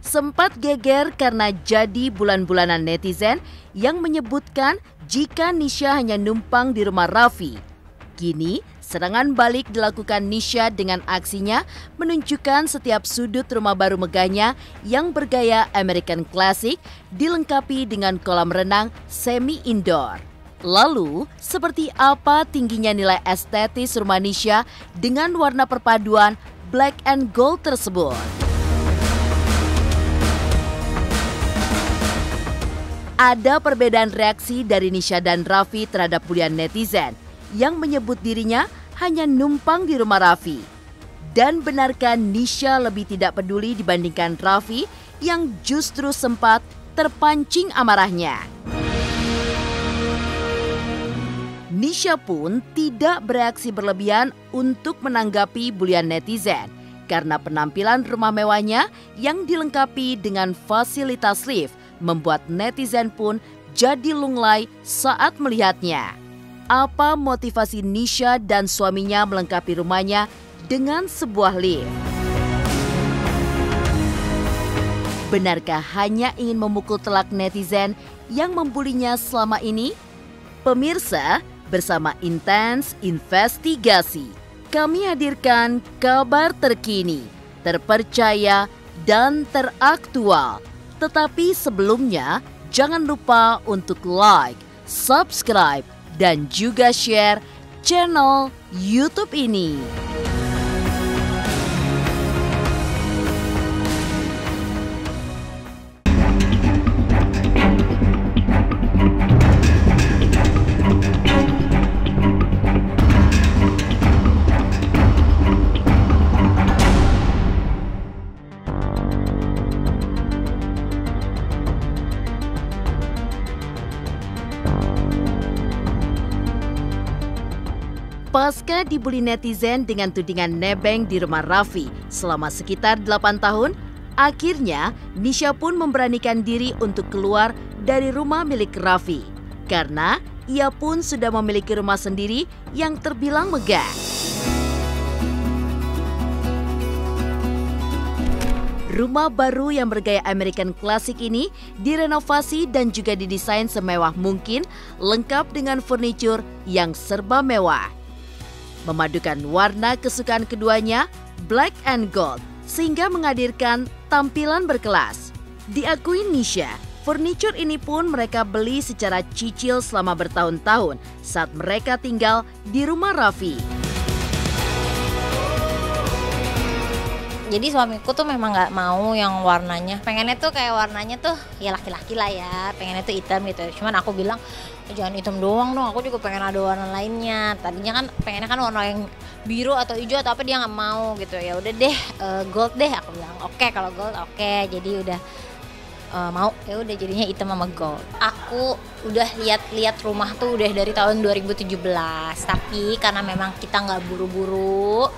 sempat geger karena jadi bulan-bulanan netizen yang menyebutkan jika Nisha hanya numpang di rumah Raffi. Kini, serangan balik dilakukan Nisha dengan aksinya menunjukkan setiap sudut rumah baru megahnya yang bergaya American Classic dilengkapi dengan kolam renang semi-indoor. Lalu, seperti apa tingginya nilai estetis rumah Nisha dengan warna perpaduan black and gold tersebut? Ada perbedaan reaksi dari Nisha dan Raffi terhadap bulian netizen yang menyebut dirinya hanya numpang di rumah Raffi. Dan benarkah Nisha lebih tidak peduli dibandingkan Raffi yang justru sempat terpancing amarahnya? Nisha pun tidak bereaksi berlebihan untuk menanggapi bulian netizen karena penampilan rumah mewahnya yang dilengkapi dengan fasilitas lift membuat netizen pun jadi lunglai saat melihatnya. Apa motivasi Nisha dan suaminya melengkapi rumahnya dengan sebuah lift? Benarkah hanya ingin memukul telak netizen yang membulinya selama ini? Pemirsa, bersama Intens Investigasi, kami hadirkan kabar terkini, terpercaya, dan teraktual. Tetapi sebelumnya, jangan lupa untuk like, subscribe, dan juga share channel YouTube ini. Pasca dibully netizen dengan tudingan nebeng di rumah Raffi selama sekitar 8 tahun, akhirnya Nisha pun memberanikan diri untuk keluar dari rumah milik Raffi. Karena ia pun sudah memiliki rumah sendiri yang terbilang megah. Rumah baru yang bergaya American Classic ini direnovasi dan juga didesain semewah mungkin, lengkap dengan furniture yang serba mewah. Memadukan warna kesukaan keduanya, black and gold, sehingga menghadirkan tampilan berkelas. Diakui Nisha, furniture ini pun mereka beli secara cicil selama bertahun-tahun saat mereka tinggal di rumah Raffi. Jadi suamiku tuh memang nggak mau yang warnanya, pengennya tuh kayak warnanya tuh ya laki-laki lah ya, pengennya tuh hitam gitu. Cuman aku bilang jangan hitam doang dong, aku juga pengen ada warna lainnya. Tadinya kan pengennya kan warna yang biru atau hijau atau apa, dia nggak mau gitu. Ya udah deh, gold deh, aku bilang oke, kalau gold oke. Jadi udah mau, ya udah jadinya hitam sama gold. Aku udah lihat rumah tuh udah dari tahun 2017, tapi karena memang kita nggak buru-buru,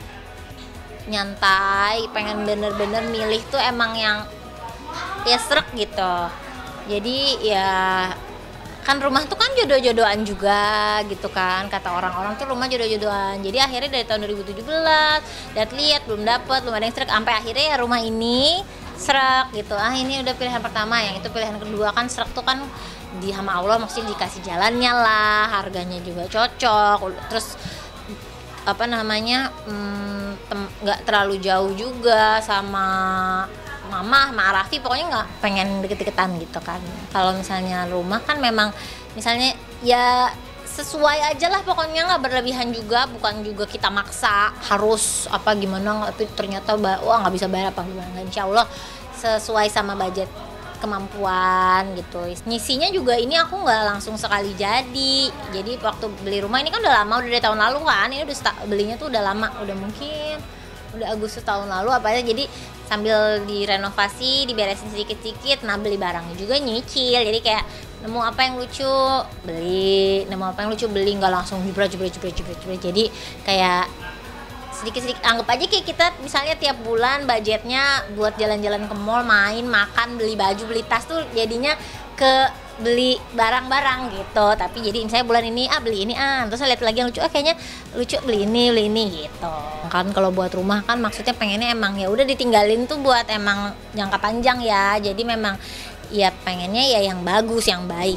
nyantai, pengen bener-bener milih tuh emang yang ya srek gitu. Jadi ya kan rumah tuh kan jodoh-jodohan juga gitu kan, kata orang-orang tuh rumah jodoh-jodohan. Jadi akhirnya dari tahun 2017 lihat belum dapet, belum ada yang srek, sampai akhirnya ya rumah ini srek gitu. Ini udah pilihan pertama, yang itu pilihan kedua. Kan srek tuh kan di sama Allah maksudnya dikasih jalannya lah, harganya juga cocok, terus apa namanya nggak terlalu jauh juga sama mama sama Raffi, pokoknya nggak pengen deket-deketan gitu kan. Kalau misalnya rumah kan memang misalnya ya sesuai aja lah, pokoknya nggak berlebihan juga, bukan juga kita maksa harus apa gimana, tapi ternyata wah nggak bisa bayar apa gimana. Insya Allah sesuai sama budget kemampuan gitu. Ngisinya juga ini aku nggak langsung sekali jadi waktu beli rumah ini kan udah lama, udah dari tahun lalu kan, ini udah belinya tuh udah lama, udah mungkin udah Agustus tahun lalu apa aja. Jadi sambil direnovasi, diberesin sedikit-sedikit, nah beli barangnya juga nyicil. Jadi kayak nemu apa yang lucu beli, nggak langsung jebret. Jadi kayak sedikit-sedikit, anggap aja kayak kita misalnya tiap bulan budgetnya buat jalan-jalan ke mall, main, makan, beli baju, beli tas tuh jadinya ke beli barang-barang gitu. Tapi jadi misalnya bulan ini beli ini terus saya lihat lagi yang lucu, kayaknya lucu, beli ini gitu. Kan kalau buat rumah kan maksudnya pengennya emang ya udah ditinggalin tuh buat emang jangka panjang ya. Jadi memang ya pengennya ya yang bagus, yang baik.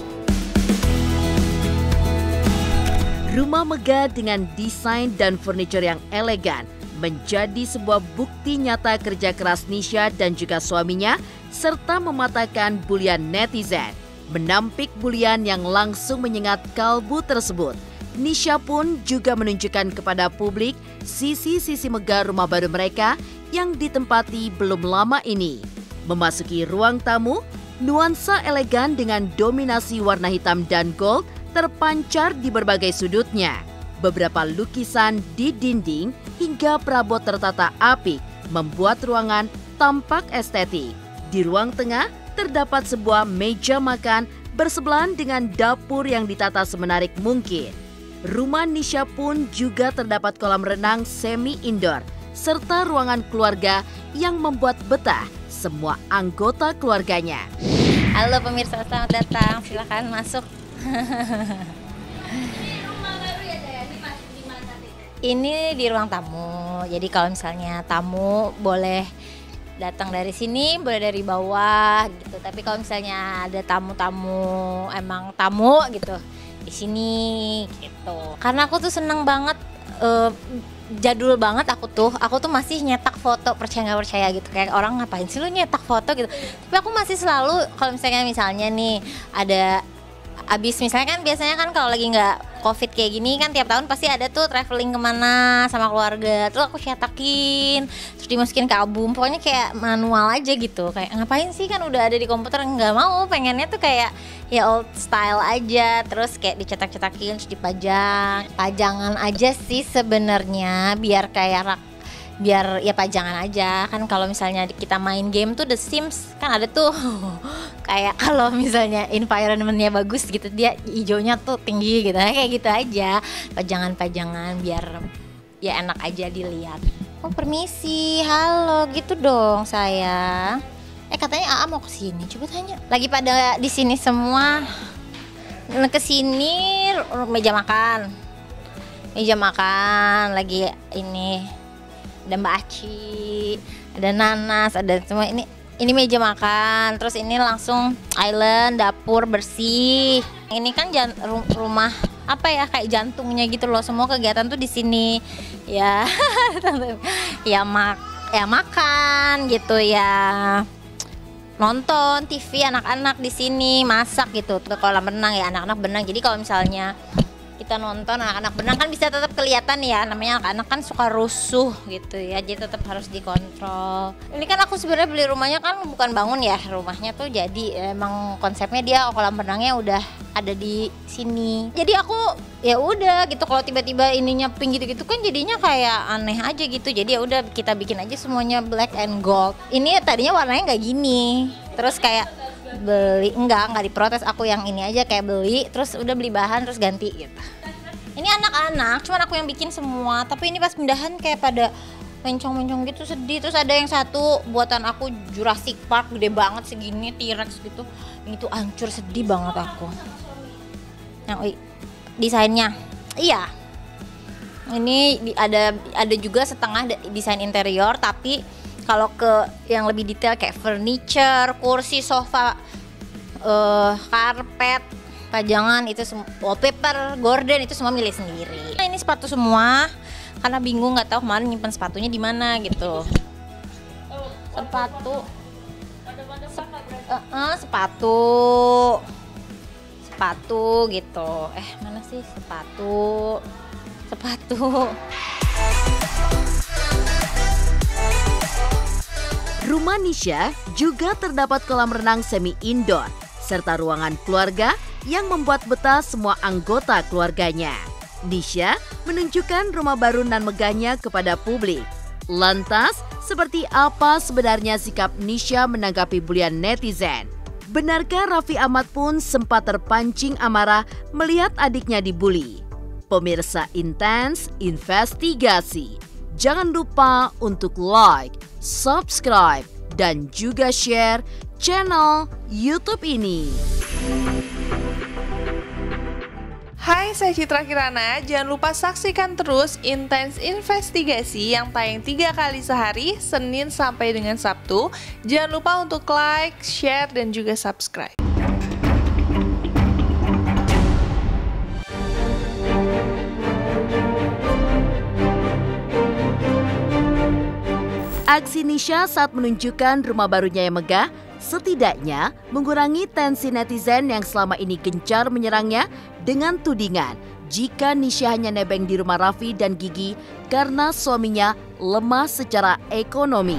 Rumah megah dengan desain dan furniture yang elegan menjadi sebuah bukti nyata kerja keras Nisha dan juga suaminya serta mematahkan bulian netizen. Menampik bulian yang langsung menyengat kalbu tersebut, Nisha pun juga menunjukkan kepada publik sisi-sisi megah rumah baru mereka yang ditempati belum lama ini. Memasuki ruang tamu, nuansa elegan dengan dominasi warna hitam dan gold terpancar di berbagai sudutnya. Beberapa lukisan di dinding hingga perabot tertata apik membuat ruangan tampak estetik. Di ruang tengah terdapat sebuah meja makan bersebelahan dengan dapur yang ditata semenarik mungkin. Rumah Nisha pun juga terdapat kolam renang semi-indoor serta ruangan keluarga yang membuat betah semua anggota keluarganya. Halo pemirsa, selamat datang. Silakan masuk. Ini di ruang tamu. Jadi kalau misalnya tamu boleh datang dari sini, boleh dari bawah gitu. Tapi kalau misalnya ada tamu-tamu emang tamu gitu di sini gitu. Karena aku tuh seneng banget, jadul banget aku tuh masih nyetak foto, percaya nggak percaya gitu. Kayak orang ngapain sih lu nyetak foto gitu. Tapi aku masih selalu kalau misalnya nih ada abis misalnya kan biasanya kan kalau lagi nggak COVID kayak gini kan tiap tahun pasti ada tuh traveling kemana sama keluarga, terus aku cetakin terus dimasukin ke album, pokoknya kayak manual aja gitu. Kayak ngapain sih, kan udah ada di komputer, nggak mau, pengennya tuh kayak ya old style aja, terus kayak dicetak-cetakin terus dipajang, pajangan aja sih sebenarnya biar kayak biar ya pajangan aja kan. Kalau misalnya kita main game tuh The Sims kan ada tuh kayak kalau misalnya environmentnya bagus gitu dia hijaunya tuh tinggi gitu, kayak gitu aja, pajangan-pajangan biar ya enak aja dilihat. Oh permisi, halo gitu dong saya. Katanya mau kesini, coba tanya. Lagi pada di sini semua kesini meja makan lagi ini. Ada Mbak Aci, ada Nanas, ada semua ini meja makan. Terus ini langsung island, dapur bersih. Ini kan rumah apa ya, kayak jantungnya gitu loh. Semua kegiatan tuh di sini. Ya. ya makan gitu ya. Nonton TV anak-anak di sini, masak gitu. Ke kolam renang ya, anak-anak berenang. Jadi kalau misalnya kita nonton anak-anak berenang kan bisa tetap kelihatan ya, namanya anak-anak kan suka rusuh gitu ya, jadi tetap harus dikontrol. Ini kan aku sebenarnya beli rumahnya kan bukan bangun ya, rumahnya tuh jadi emang konsepnya dia kolam renangnya udah ada di sini. Jadi aku ya udah gitu, kalau tiba-tiba ininya pink gitu-gitu kan jadinya kayak aneh aja gitu. Jadi ya udah kita bikin aja semuanya black and gold. Ini tadinya warnanya nggak gini, terus kayak beli enggak diprotes, aku yang ini aja kayak beli terus udah beli bahan terus ganti gitu. Ini anak-anak cuman aku yang bikin semua, tapi ini pas pindahan kayak pada mencong-mencong gitu, sedih. Terus ada yang satu buatan aku Jurassic Park gede banget segini, T-Rex gitu, yang itu hancur, sedih banget aku. Yang desainnya iya, ini ada juga setengah desain interior, tapi kalau ke yang lebih detail kayak furniture, kursi, sofa, karpet, pajangan itu wallpaper, gorden itu semua milih sendiri. Nah, ini sepatu semua karena bingung nggak tahu kemarin nyimpen sepatunya di mana gitu. Sepatu gitu. Mana sih sepatu? Rumah Nisha juga terdapat kolam renang semi-indoor serta ruangan keluarga yang membuat betah semua anggota keluarganya. Nisha menunjukkan rumah baru nan megahnya kepada publik. Lantas, seperti apa sebenarnya sikap Nisha menanggapi bulian netizen? Benarkah Raffi Ahmad pun sempat terpancing amarah melihat adiknya dibully? Pemirsa Intens Investigasi, jangan lupa untuk like, subscribe, dan juga share channel YouTube ini. Hai, saya Citra Kirana. Jangan lupa saksikan terus Intens Investigasi yang tayang 3 kali sehari, Senin sampai dengan Sabtu. Jangan lupa untuk like, share, dan juga subscribe. Aksi Nisha saat menunjukkan rumah barunya yang megah setidaknya mengurangi tensi netizen yang selama ini gencar menyerangnya dengan tudingan jika Nisha hanya nebeng di rumah Raffi dan Gigi karena suaminya lemah secara ekonomi.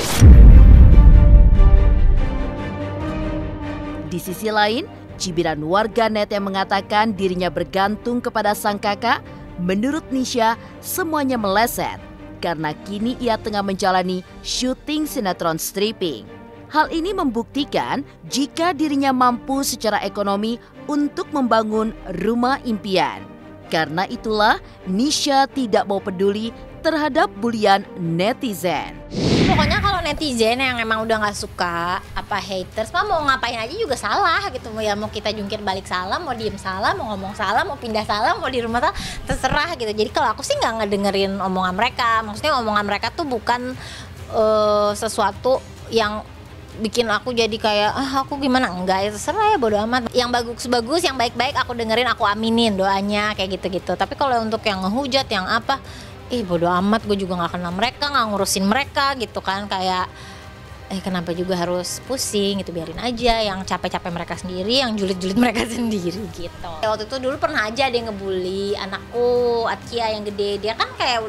Di sisi lain, cibiran warganet yang mengatakan dirinya bergantung kepada sang kakak, menurut Nisha semuanya meleset karena kini ia tengah menjalani syuting sinetron stripping. Hal ini membuktikan jika dirinya mampu secara ekonomi untuk membangun rumah impian. Karena itulah Nisha tidak mau peduli terhadap bulian netizen. Pokoknya kalau netizen yang emang udah nggak suka, apa haters, mau ngapain aja juga salah gitu. Ya mau kita jungkir balik salah, mau diem salah, mau ngomong salah, mau pindah salah, mau di rumah salah, terserah gitu. Jadi kalau aku sih nggak ngedengerin omongan mereka. Maksudnya omongan mereka tuh bukan sesuatu yang bikin aku jadi kayak aku gimana, enggak, ya terserah ya, bodo amat. Yang bagus-bagus, yang baik-baik aku dengerin, aku aminin doanya kayak gitu-gitu. Tapi kalau untuk yang ngehujat, yang apa, bodo amat, gue juga nggak kenal mereka, nggak ngurusin mereka gitu kan. Kayak kenapa juga harus pusing gitu, biarin aja, yang capek-capek mereka sendiri, yang julid-julid mereka sendiri gitu. Waktu itu dulu pernah aja dia ngebully anakku, Atkia yang gede. Dia kan kayak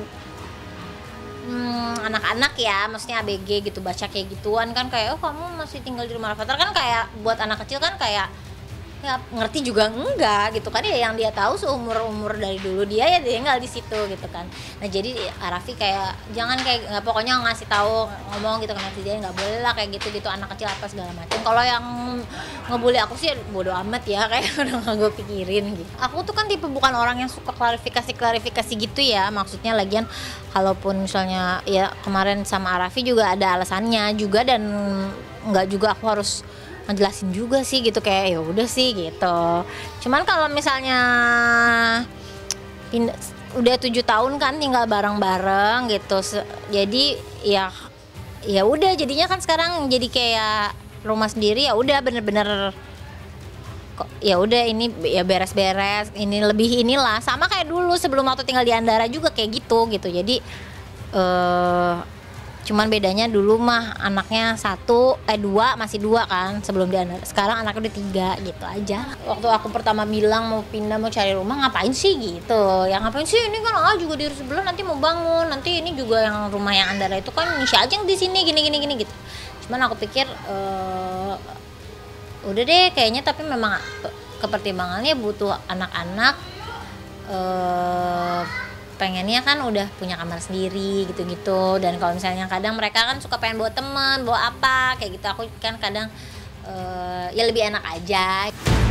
anak-anak ya, maksudnya ABG gitu, baca kayak gituan kan, kayak kamu masih tinggal di rumah Rafathar kan, kayak buat anak kecil kan kayak ya ngerti juga enggak gitu kan, ya yang dia tahu seumur dari dulu dia ya tinggal di situ gitu kan. Nah jadi Raffi kayak jangan kayak nggak, pokoknya ngasih tahu, ngomong gitu kan, netizen nggak boleh lah kayak gitu anak kecil apa segala macam. Kalau yang ngebully aku sih bodo amat ya, kayak udah nggak gue pikirin gitu. Aku tuh kan tipe bukan orang yang suka klarifikasi gitu ya, maksudnya lagian kalaupun misalnya ya kemarin sama Raffi juga ada alasannya juga, dan nggak juga aku harus ngejelasin juga sih gitu, kayak ya udah sih gitu. Cuman kalau misalnya udah 7 tahun kan tinggal bareng-bareng gitu, jadi ya udah jadinya kan sekarang jadi kayak rumah sendiri, ya udah bener-bener kok ya udah ini ya beres-beres, ini lebih inilah sama kayak dulu sebelum waktu tinggal di Andara juga kayak gitu. Jadi cuman bedanya dulu mah anaknya 2 masih 2 kan sebelum di Andara, sekarang anaknya udah 3 gitu aja. Waktu aku pertama bilang mau pindah, mau cari rumah, ngapain sih gitu, ya ngapain sih, ini kan juga di sebelah nanti mau bangun, nanti ini juga yang rumah yang Andara itu kan Nisha aja yang di sini gini gitu. Cuman aku pikir udah deh kayaknya, tapi memang kepertimbangannya butuh anak-anak pengennya kan udah punya kamar sendiri gitu-gitu. Dan kalau misalnya kadang mereka kan suka pengen bawa teman, bawa apa kayak gitu, aku kan kadang ya lebih enak aja.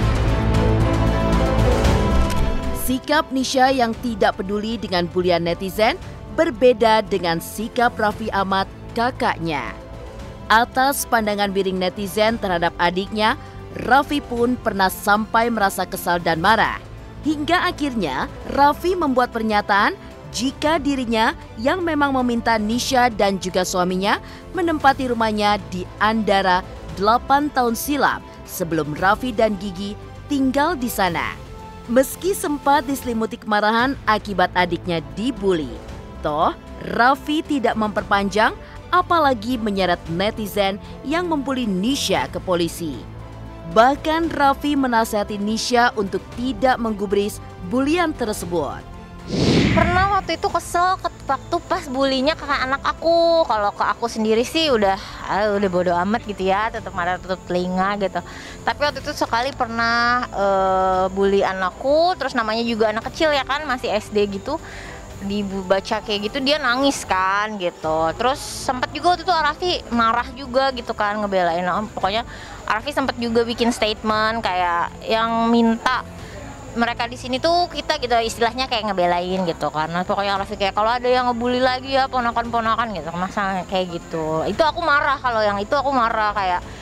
Sikap Nisha yang tidak peduli dengan bulian netizen berbeda dengan sikap Raffi Ahmad, kakaknya. Atas pandangan miring netizen terhadap adiknya, Raffi pun pernah sampai merasa kesal dan marah. Hingga akhirnya Raffi membuat pernyataan jika dirinya yang memang meminta Nisha dan juga suaminya menempati rumahnya di Andara 8 tahun silam sebelum Raffi dan Gigi tinggal di sana. Meski sempat diselimuti kemarahan akibat adiknya dibully, toh Raffi tidak memperpanjang apalagi menyeret netizen yang membuli Nisha ke polisi. Bahkan Raffi menasihati Nisha untuk tidak menggubris bulian tersebut. Pernah waktu itu kesel waktu pas bulinya ke anak aku. Kalau ke aku sendiri sih udah bodo amat gitu ya, tutup mata tutup telinga gitu. Tapi waktu itu sekali pernah bully anakku, terus namanya juga anak kecil ya kan, masih SD gitu. Dibaca kayak gitu dia nangis kan gitu. Terus sempat juga waktu itu Raffi marah juga gitu kan, ngebelain. Pokoknya Raffi sempat juga bikin statement kayak yang minta mereka di sini tuh kita gitu, istilahnya kayak ngebelain gitu. Karena pokoknya Raffi kayak kalau ada yang ngebully lagi ya ponakan-ponakan gitu, masa kayak gitu. Itu aku marah, kalau yang itu aku marah kayak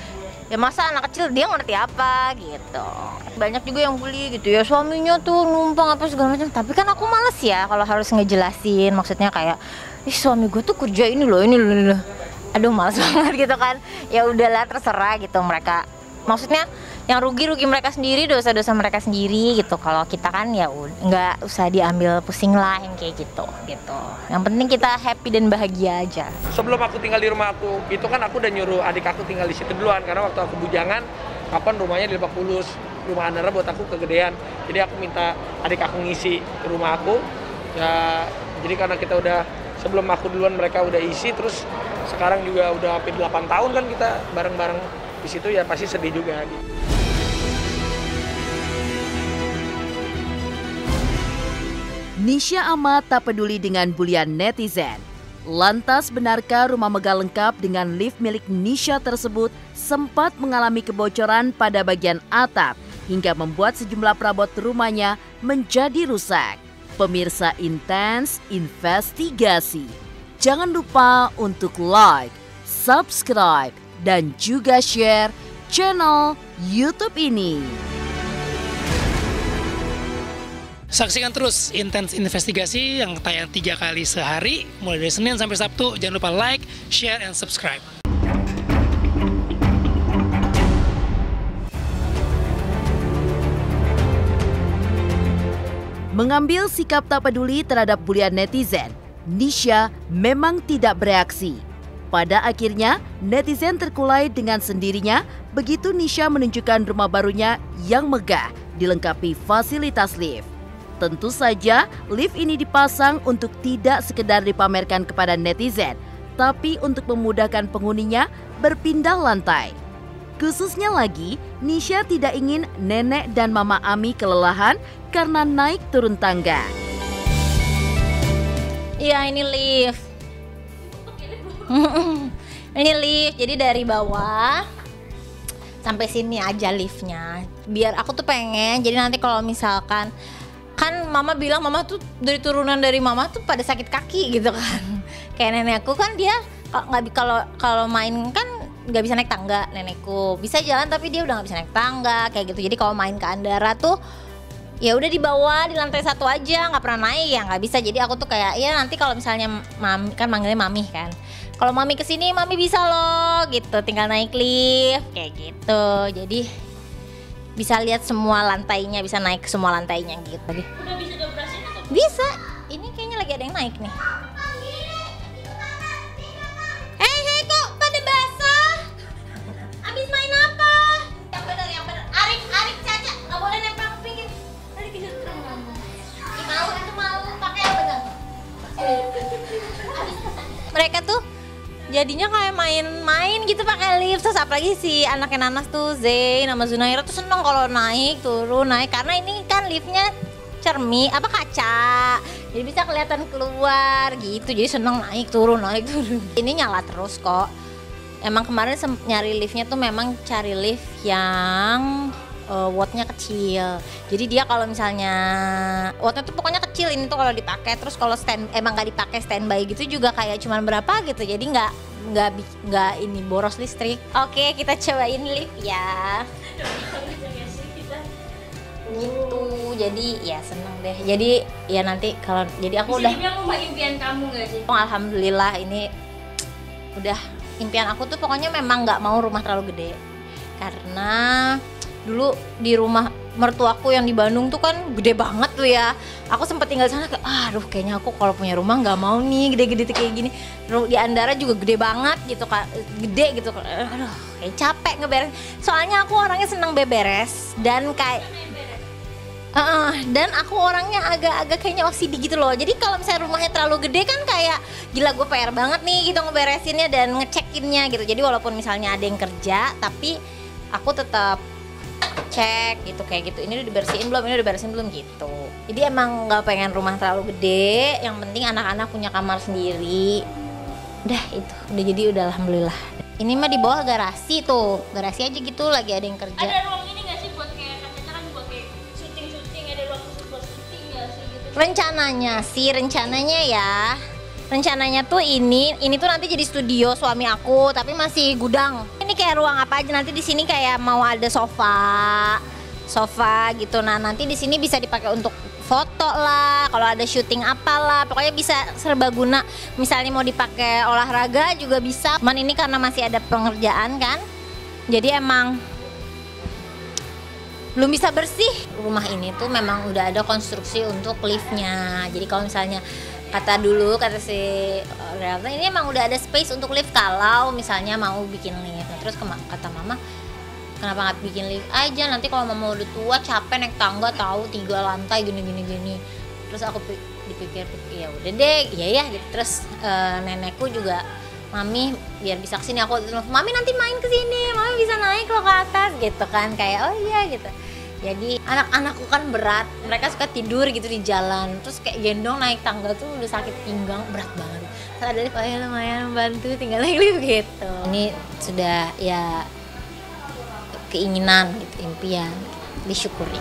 Ya masa anak kecil dia ngerti apa gitu. Banyak juga yang bully gitu ya, suaminya tuh numpang apa segala macam. Tapi kan aku males ya kalau harus ngejelasin, maksudnya kayak, ih suami gue tuh kerja ini loh. Aduh males banget gitu kan. Ya udahlah terserah gitu mereka. Maksudnya yang rugi mereka sendiri, dosa-dosa mereka sendiri gitu. Kalau kita kan ya nggak usah diambil pusing lah yang kayak gitu. Yang penting kita happy dan bahagia aja. Sebelum aku tinggal di rumah aku, itu kan aku udah nyuruh adik aku tinggal di situ duluan. Karena waktu aku bujangan, kapan rumahnya di Lebak Bulus, rumah Andara buat aku kegedean. Jadi aku minta adik aku ngisi rumah aku. Ya, jadi karena kita udah, sebelum aku duluan mereka udah isi, terus sekarang juga udah hampir 8 tahun kan kita bareng-bareng di situ, ya pasti sedih juga gitu. Nisha amat tak peduli dengan bulian netizen. Lantas benarkah rumah megah lengkap dengan lift milik Nisha tersebut sempat mengalami kebocoran pada bagian atap hingga membuat sejumlah perabot rumahnya menjadi rusak? Pemirsa Intens Investigasi, jangan lupa untuk like, subscribe, dan juga share channel YouTube ini. Saksikan terus Intens Investigasi yang tayang 3 kali sehari, mulai dari Senin sampai Sabtu. Jangan lupa like, share, and subscribe. Mengambil sikap tak peduli terhadap bulian netizen, Nisha memang tidak bereaksi. Pada akhirnya, netizen terkulai dengan sendirinya begitu Nisha menunjukkan rumah barunya yang megah, dilengkapi fasilitas lift. Tentu saja, lift ini dipasang untuk tidak sekedar dipamerkan kepada netizen, tapi untuk memudahkan penghuninya berpindah lantai. Khususnya lagi, Nisha tidak ingin nenek dan mama Ami kelelahan karena naik turun tangga. Iya, ini lift. Ini lift, jadi dari bawah sampai sini aja liftnya. Biar aku tuh pengen, jadi nanti kalau misalkan, kan mama bilang mama tuh dari turunan dari mama tuh pada sakit kaki gitu kan. Kayak nenekku kan dia kalau main kan nggak bisa naik tangga, nenekku bisa jalan tapi dia udah nggak bisa naik tangga kayak gitu. Jadi kalau main ke Andara tuh ya udah di bawah di lantai 1 aja, nggak pernah naik ya nggak bisa. Jadi aku tuh kayak ya nanti kalau misalnya mami kan manggilnya mami kan, kalau mami kesini mami bisa loh gitu, tinggal naik lift kayak gitu. Jadi bisa lihat semua lantainya, bisa naik ke semua lantainya gitu. Udah bisa dioperasiin atau? Bisa. Ini kayaknya lagi ada yang naik nih. Hei kok pada basah? Abis main apa? Yang bener. Arik Caca, nggak boleh nempel ke pinggir. Tadi kejut kamu. Itu mau pakai yang bener. Mereka tuh jadinya kayak main-main gitu pakai lift. Terus apalagi si anaknya Nanas tuh Zain sama Zunaira tuh seneng kalau naik turun naik, karena ini kan liftnya kaca, jadi bisa kelihatan keluar gitu. Jadi seneng naik turun. Ini nyala terus kok. Emang kemarin nyari liftnya tuh memang cari lift yang wattnya kecil. Jadi dia kalau misalnya wattnya tuh pokoknya kecil, ini tuh kalau dipakai, terus kalau emang nggak dipakai standby gitu juga kayak cuman berapa gitu. Jadi nggak ini boros listrik. Oke, kita cobain lift ya. Gitu. Jadi ya seneng deh. Jadi ya nanti kalau jadi aku udah. Bisa dibilang impian kamu nggak sih? Alhamdulillah ini udah impian aku tuh pokoknya memang nggak mau rumah terlalu gede, karena dulu di rumah mertuaku yang di Bandung tuh kan gede banget tuh ya. Aku sempet tinggal di sana kayak aduh kayaknya aku kalau punya rumah nggak mau nih gede-gede kayak gini. Di Andara juga gede banget gitu kan, gede gitu. Aduh kayak capek ngeberes. Soalnya aku orangnya seneng beberes dan kayak dan aku orangnya agak-agak kayaknya OCD gitu loh. Jadi kalau misalnya rumahnya terlalu gede kan kayak gila gue PR banget nih gitu ngeberesinnya dan ngecekinnya gitu. Jadi walaupun misalnya ada yang kerja tapi aku tetap cek gitu kayak gitu. Ini udah dibersihin belum gitu. Jadi emang nggak pengen rumah terlalu gede. Yang penting anak-anak punya kamar sendiri. Udah itu. Udah jadi udah alhamdulillah. Ini mah di bawah garasi tuh. Garasi aja gitu lagi ada yang kerja. Ada ruang ini nggak sih buat kayak katanya kan buat kayak syuting, ada ruang khusus buat syuting nggak sih gitu? Rencananya tuh ini tuh nanti jadi studio suami aku, tapi masih gudang. Ini kayak ruang apa aja. Nanti di sini kayak mau ada sofa gitu. Nah nanti di sini bisa dipakai untuk foto lah, kalau ada syuting apalah, pokoknya bisa serbaguna. Misalnya mau dipakai olahraga juga bisa. Cuman ini karena masih ada pengerjaan kan, jadi emang belum bisa bersih. Rumah ini tuh memang udah ada konstruksi untuk liftnya. Jadi kalau misalnya kata si realtor, ini emang udah ada space untuk lift kalau misalnya mau bikin lift. Nah, terus kata mama, kenapa nggak bikin lift aja, nanti kalau mama udah tua capek naik tangga, tahu 3 lantai gini. Terus aku dipikir ya udah deh, iya ya gitu. Terus nenekku juga, mami biar bisa kesini, aku mami nanti main kesini, mami bisa naik loh ke atas gitu kan, kayak oh iya gitu. Jadi anak-anakku kan berat, mereka suka tidur gitu di jalan, terus kayak gendong naik tangga tuh udah sakit pinggang, berat banget. Terus ada oh ya lumayan bantu tinggal naik lift gitu. Ini sudah ya keinginan gitu, impian, disyukuri.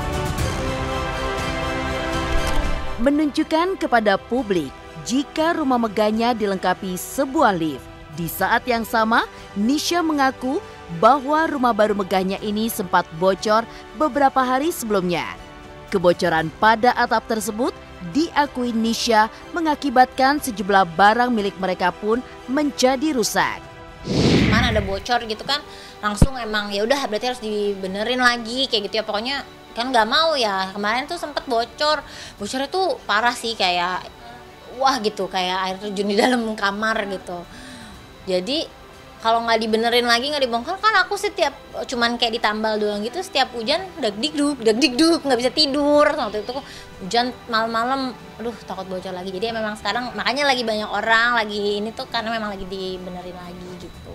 Menunjukkan kepada publik jika rumah megahnya dilengkapi sebuah lift. Di saat yang sama, Nisha mengaku bahwa rumah baru megahnya ini sempat bocor beberapa hari sebelumnya. Kebocoran pada atap tersebut diakui Nisha mengakibatkan sejumlah barang milik mereka pun menjadi rusak. Mana ada bocor gitu kan, langsung emang ya udah berarti harus dibenerin lagi kayak gitu ya, pokoknya kan nggak mau ya. Kemarin tuh sempet bocornya tuh parah sih, kayak wah gitu, kayak air terjun di dalam kamar gitu. Jadi kalau nggak dibenerin lagi, nggak dibongkar kan, aku setiap cuman kayak ditambal doang gitu, setiap hujan dagdikduk nggak bisa tidur. Waktu itu hujan malam-malam, aduh takut bocor lagi. Jadi memang sekarang makanya lagi banyak orang lagi ini tuh karena memang lagi dibenerin lagi gitu.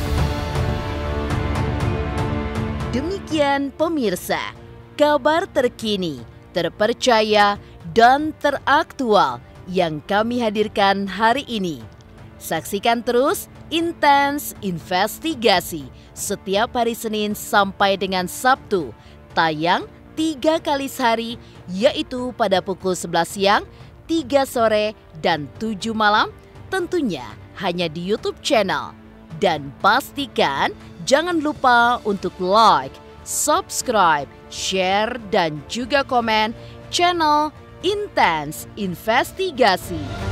Demikian pemirsa, kabar terkini, terpercaya, dan teraktual yang kami hadirkan hari ini. Saksikan terus Intens Investigasi setiap hari Senin sampai dengan Sabtu, tayang 3 kali sehari, yaitu pada pukul 11 siang, 3 sore, dan 7 malam, tentunya hanya di YouTube channel. Dan pastikan jangan lupa untuk like, subscribe, share, dan juga komen channel Intens Investigasi.